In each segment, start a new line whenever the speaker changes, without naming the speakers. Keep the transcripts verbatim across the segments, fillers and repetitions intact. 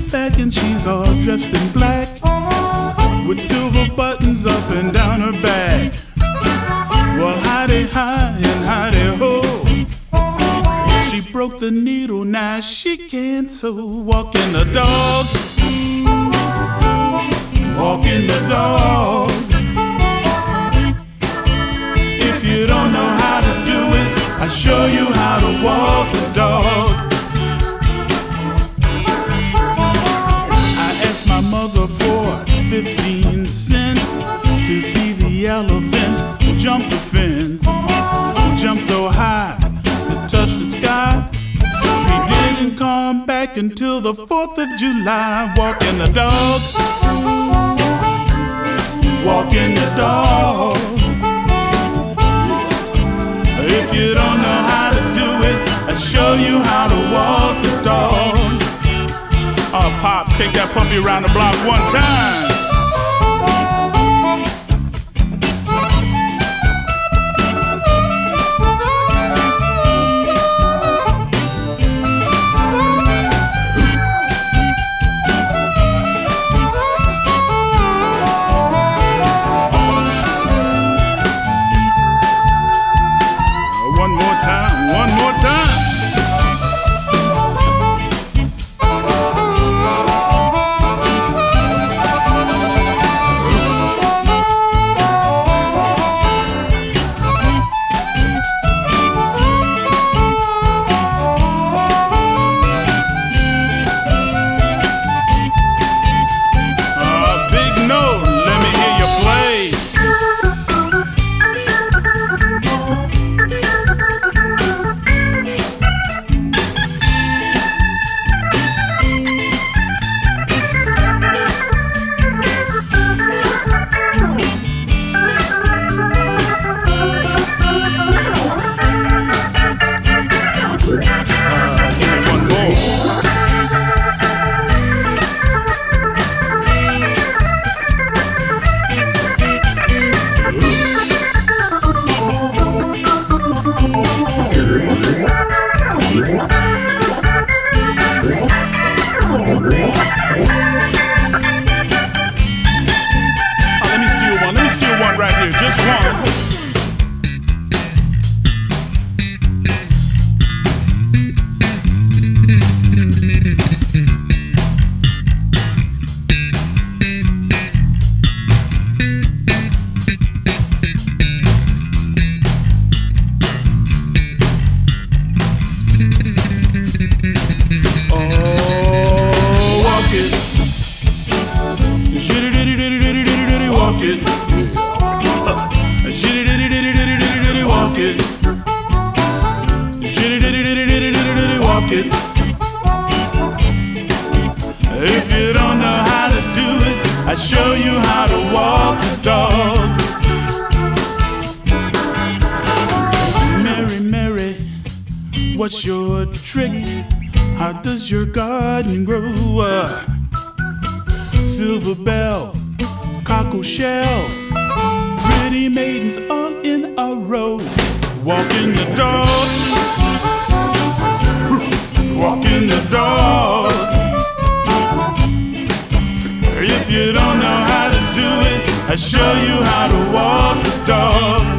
back and she's all dressed in black, with silver buttons up and down her back. Well, hidey-hi and hidey-ho, she broke the needle, now she can't sew. Walking the dog, walking the dog. If you don't know how to do it, I'll show you how to walk the dog. I asked my mother for fifteen cents to see the elephant jump the fence. He jumped so high it touched the sky. He didn't come back until the fourth of July. Walking the dog, walking the dog. If you don't know how to do it, I'll show you how to walk the dog. Oh, Pops, take that puppy around the block one time. One more time, one more time. Uh, big note, let me hear you play. Right here, just one. Oh, walk it. Shitty-ditty-ditty-ditty-ditty-ditty, walk it. Walk it, shitty-ditty-ditty-ditty-ditty, walk it. If you don't know how to do it, I'll show you how to walk the dog. Mary, Mary, what's your trick? How does your garden grow? Uh, silver bells, cockle shells, pretty maidens all in a row. Walking the dog, walking the dog. If you don't know how to do it, I'll show you how to walk the dog.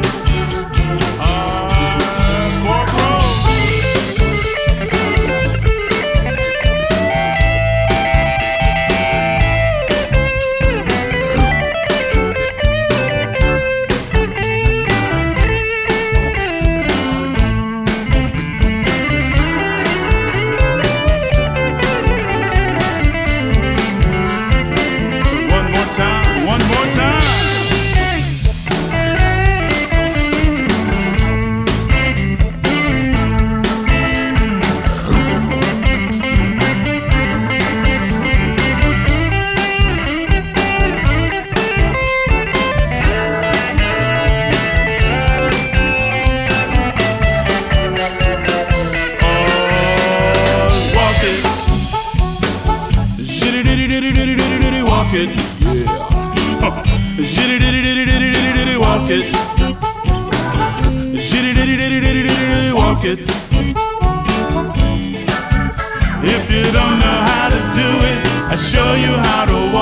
Walk it, yeah. Jitty ditty ditty ditty ditty ditty, walk it. Jitty ditty ditty ditty ditty ditty, walk it. If you don't know how to do it, I show you how to walk.